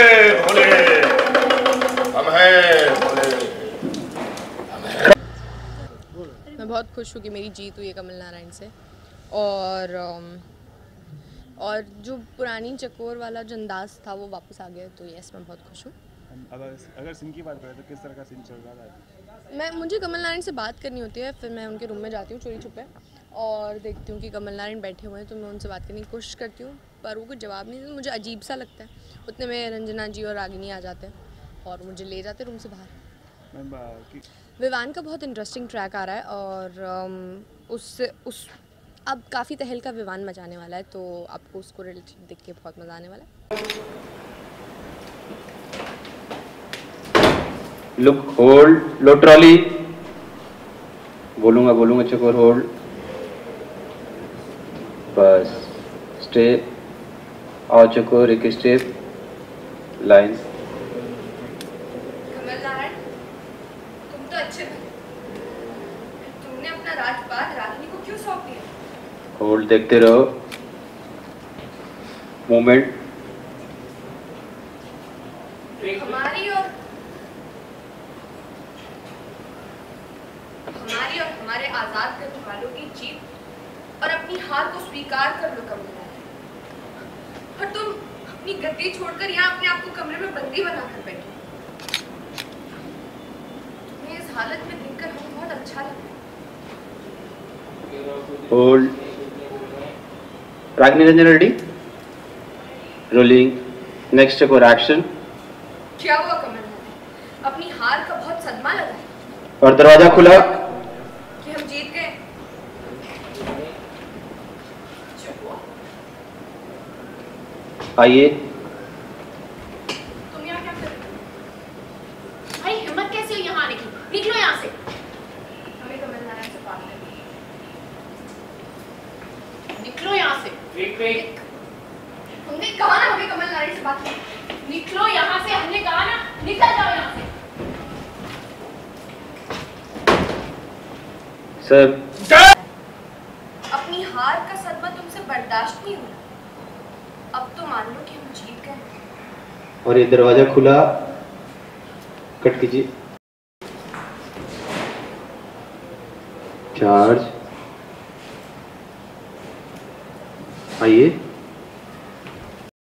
भोले, हम हैं भोले। मैं बहुत खुश हूँ कि मेरी जीत हुई है कमल नारायण से, और जो पुरानी चकोर वाला जो अंदाज था वो वापस आ गया, तो यस मैं बहुत खुश हूँ। अगर सीन की बात करें तो किस तरह का सीन चल रहा था? मुझे कमल नारायण से बात करनी होती है, फिर मैं उनके रूम में जाती हूँ चोरी छुपे और देखती हूँ कि कमल नारायण बैठे हुए हैं, तो मैं उनसे बात करने की कोशिश करती हूँ, पर वो कुछ जवाब नहीं देते। मुझे अजीब सा लगता है। उतने में रंजना जी और रागिनी आ जाते हैं और मुझे ले जाते रूम से बाहर। विवान का बहुत इंटरेस्टिंग ट्रैक आ रहा है और उस अब काफ़ी तहलका विवान मचाने वाला है, तो आपको उसको रिलेटेड देख के बहुत मज़ा आने वाला है। लुक होल्ड, लो ट्रॉली, बोलूंगा चकोर होल्ड, बस स्टेप, आओ चकोर एक स्टेप, लाइन। कमल नारायण, तुम तो अच्छे थे, तुमने अपना राजपाट रागिनी को क्यों सौंप दिया? होल्ड, देखते रहो, मूवमेंट। हमारी और हमारे आजाद करने वालों की जीत और अपनी हार को स्वीकार कर लो कमल नारायण। और तुम अपनी गद्दी छोड़कर यहाँ अपने आप को कमरे में बंदी बनाकर बैठे। तुम्हें इस हालत में देखकर हमें बहुत अच्छा लगा। Hold, Ragini Ranjan ready, rolling, next Chakor action. क्या हुआ कमल नारायण? अपनी हार का बहुत सदमा लगा है और दरवाजा खुला कि हम जीत गए। आइए। तुम यहाँ क्या कर रहे हो? भाई हिम्मत कैसे हुई यहाँ आने की? निकलो यहाँ से। हमें कमल नारायण से बात करनी है। निकलो यहाँ से। हमने कहा ना हमें कमल नारायण से बात करनी। निकलो यहाँ से, हमने कहा ना, निकल जाओ यहाँ से। सर, अपनी हार का सदमा तुमसे बर्दाश्त नहीं हो रहा। अब तो मान लो कि हम जीत गए। और ये दरवाजा खुला, कट कीजिए। चार्ज, आइए।